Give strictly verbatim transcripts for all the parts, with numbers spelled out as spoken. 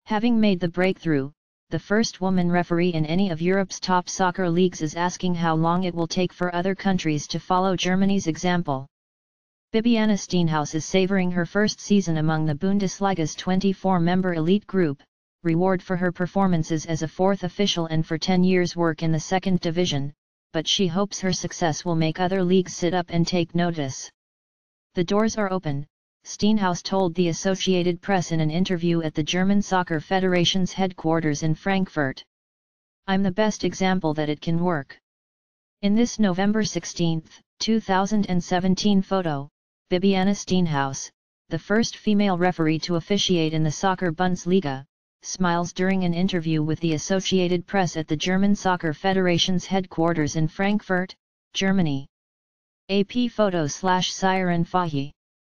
Having made the breakthrough, the first woman referee in any of Europe's top soccer leagues is asking how long it will take for other countries to follow Germany's example. Bibiana Steinhaus is savoring her first season among the Bundesliga's twenty-four member elite group, reward for her performances as a fourth official and for ten years' work in the second division, but she hopes her success will make other leagues sit up and take notice. "The doors are open," Steinhaus told the Associated Press in an interview at the German Soccer Federation's headquarters in Frankfurt. "I'm the best example that it can work." In this November sixteenth, two thousand seventeen photo, Bibiana Steinhaus, the first female referee to officiate in the Soccer Bundesliga, smiles during an interview with the Associated Press at the German Soccer Federation's headquarters in Frankfurt, Germany. A P photo slash Siren Fahy.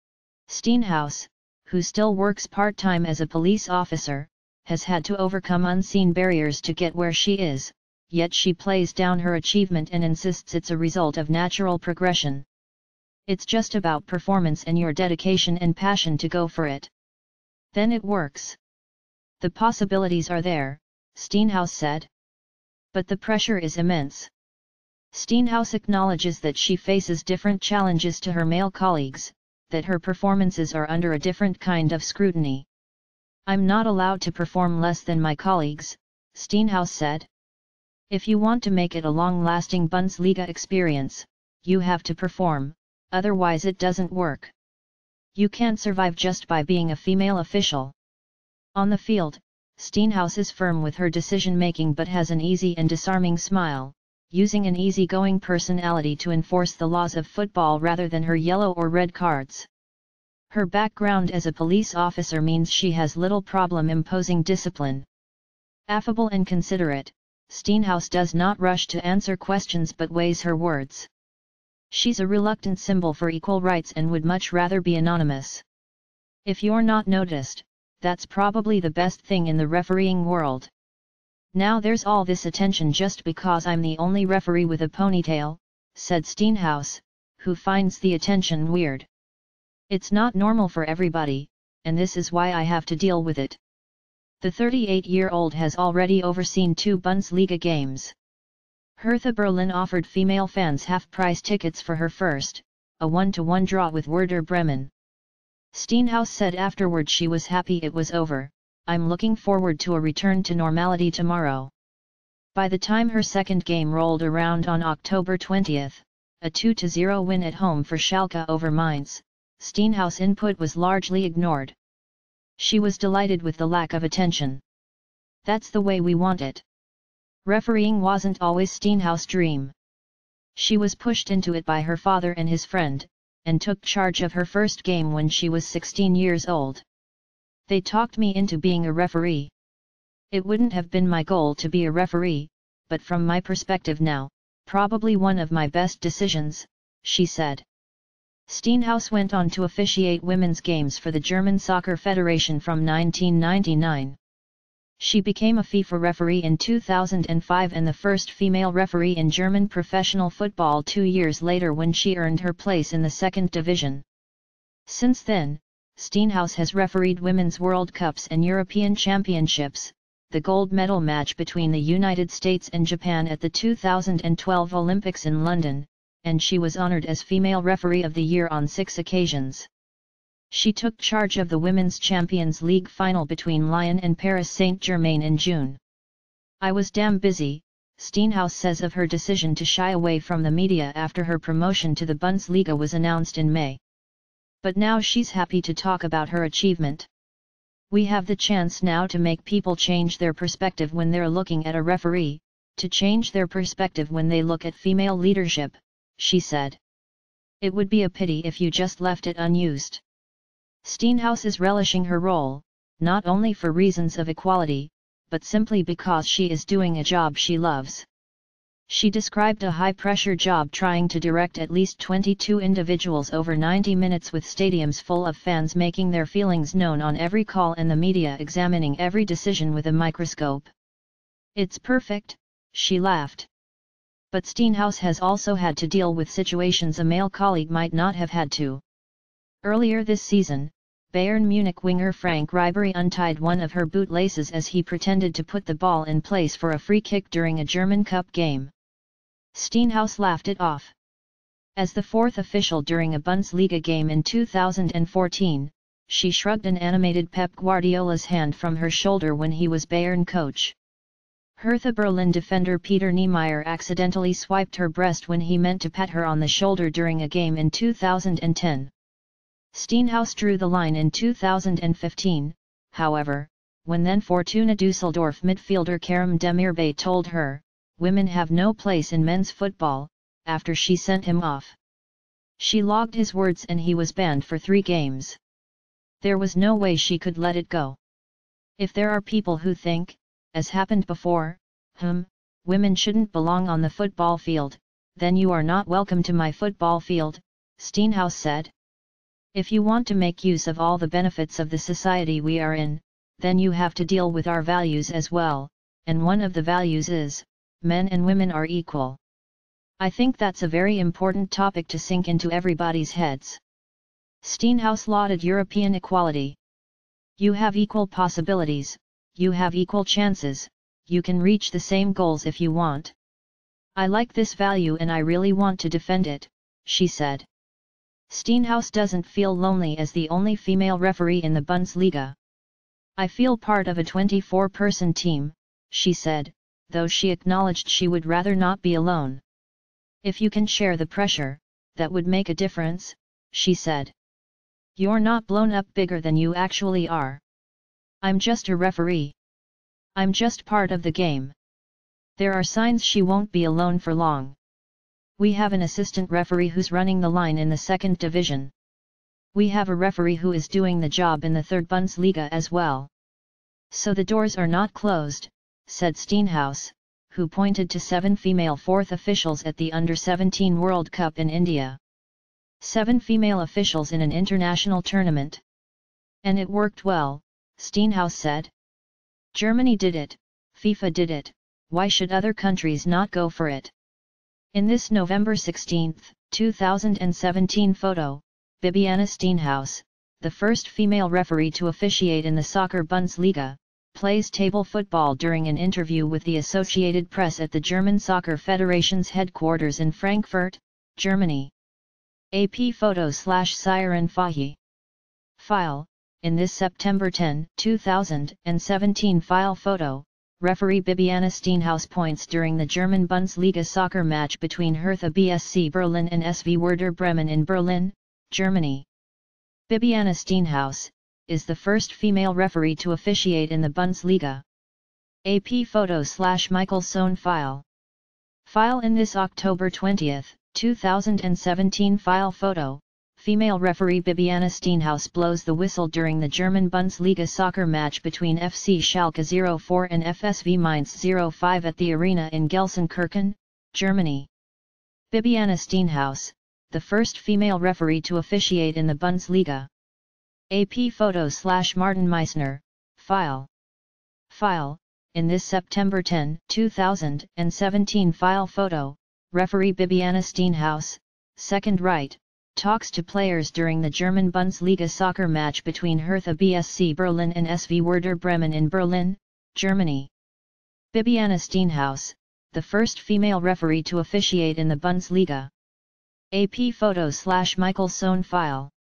Steinhaus, who still works part-time as a police officer, has had to overcome unseen barriers to get where she is, yet she plays down her achievement and insists it's a result of natural progression. "It's just about performance and your dedication and passion to go for it. Then it works. The possibilities are there," Steinhaus said. "But the pressure is immense." Steinhaus acknowledges that she faces different challenges to her male colleagues, that her performances are under a different kind of scrutiny. "I'm not allowed to perform less than my colleagues," Steinhaus said. "If you want to make it a long-lasting Bundesliga experience, you have to perform, otherwise it doesn't work. You can't survive just by being a female official." On the field, Steinhaus is firm with her decision-making but has an easy and disarming smile, using an easygoing personality to enforce the laws of football rather than her yellow or red cards. Her background as a police officer means she has little problem imposing discipline. Affable and considerate, Steinhaus does not rush to answer questions but weighs her words. She's a reluctant symbol for equal rights and would much rather be anonymous. "If you're not noticed, that's probably the best thing in the refereeing world. Now there's all this attention just because I'm the only referee with a ponytail," said Steinhaus, who finds the attention weird. "It's not normal for everybody, and this is why I have to deal with it." The thirty-eight-year-old has already overseen two Bundesliga games. Hertha Berlin offered female fans half-price tickets for her first, a one-to-one draw with Werder Bremen. Steinhaus said afterward she was happy it was over. "I'm looking forward to a return to normality tomorrow." By the time her second game rolled around on October twentieth, a two to zero win at home for Schalke over Mainz, Steinhaus' input was largely ignored. She was delighted with the lack of attention. "That's the way we want it." Refereeing wasn't always Steinhaus' dream. She was pushed into it by her father and his friend, and took charge of her first game when she was sixteen years old. "They talked me into being a referee. It wouldn't have been my goal to be a referee, but from my perspective now, probably one of my best decisions," she said. Steinhaus went on to officiate women's games for the German Soccer Federation from nineteen ninety-nine. She became a FIFA referee in two thousand five and the first female referee in German professional football two years later when she earned her place in the second division. Since then, Steinhaus has refereed Women's World Cups and European Championships, the gold medal match between the United States and Japan at the two thousand twelve Olympics in London, and she was honored as Female Referee of the Year on six occasions. She took charge of the Women's Champions League final between Lyon and Paris Saint-Germain in June. "I was damn busy," Steinhaus says of her decision to shy away from the media after her promotion to the Bundesliga was announced in May. But now she's happy to talk about her achievement. "We have the chance now to make people change their perspective when they're looking at a referee, to change their perspective when they look at female leadership," she said. "It would be a pity if you just left it unused." Steinhaus is relishing her role, not only for reasons of equality, but simply because she is doing a job she loves. She described a high-pressure job trying to direct at least twenty-two individuals over ninety minutes with stadiums full of fans making their feelings known on every call and the media examining every decision with a microscope. "It's perfect," she laughed. But Steinhaus has also had to deal with situations a male colleague might not have had to. Earlier this season, Bayern Munich winger Frank Ribery untied one of her bootlaces as he pretended to put the ball in place for a free kick during a German Cup game. Steinhaus laughed it off. As the fourth official during a Bundesliga game in two thousand fourteen, she shrugged and animated Pep Guardiola's hand from her shoulder when he was Bayern coach. Hertha Berlin defender Peter Niemeyer accidentally swiped her breast when he meant to pat her on the shoulder during a game in two thousand ten. Steinhaus drew the line in two thousand fifteen, however, when then Fortuna Düsseldorf midfielder Kerem Demirbay told her, "Women have no place in men's football," after she sent him off. She logged his words and he was banned for three games. There was no way she could let it go. If there are people who think, as happened before, hmm, women shouldn't belong on the football field, then you are not welcome to my football field, Steinhaus said. If you want to make use of all the benefits of the society we are in, then you have to deal with our values as well, and one of the values is, men and women are equal. I think that's a very important topic to sink into everybody's heads. Steinhaus lauded European equality. You have equal possibilities, you have equal chances, you can reach the same goals if you want. I like this value and I really want to defend it, she said. Steinhaus doesn't feel lonely as the only female referee in the Bundesliga. I feel part of a twenty-four person team, she said, though she acknowledged she would rather not be alone. If you can share the pressure, that would make a difference, she said. You're not blown up bigger than you actually are. I'm just a referee. I'm just part of the game. There are signs she won't be alone for long. We have an assistant referee who's running the line in the second division. We have a referee who is doing the job in the third Bundesliga as well. So the doors are not closed, said Steinhaus, who pointed to seven female fourth officials at the under seventeen World Cup in India. Seven female officials in an international tournament. And it worked well, Steinhaus said. Germany did it, FIFA did it, why should other countries not go for it? In this November sixteenth, two thousand seventeen photo, Bibiana Steinhaus, the first female referee to officiate in the soccer Bundesliga, plays table football during an interview with the Associated Press at the German Soccer Federation's headquarters in Frankfurt, Germany. A P photo slash Siren Fahi. File, in this September tenth, two thousand seventeen file photo, referee Bibiana Steinhaus points during the German Bundesliga soccer match between Hertha B S C Berlin and S V Werder Bremen in Berlin, Germany. Bibiana Steinhaus is the first female referee to officiate in the Bundesliga. A P photo slash Michael Sohn file. File in this October twentieth, two thousand seventeen file photo, female referee Bibiana Steinhaus blows the whistle during the German Bundesliga soccer match between F C Schalke zero four and F S V Mainz zero five at the arena in Gelsenkirchen, Germany. Bibiana Steinhaus, the first female referee to officiate in the Bundesliga. A P photo slash Martin Meissner, file. File, in this September tenth, two thousand seventeen file photo, referee Bibiana Steinhaus, second right, talks to players during the German Bundesliga soccer match between Hertha B S C Berlin and S V Werder Bremen in Berlin, Germany. Bibiana Steinhaus, the first female referee to officiate in the Bundesliga. A P photo slash Michael Sohn file.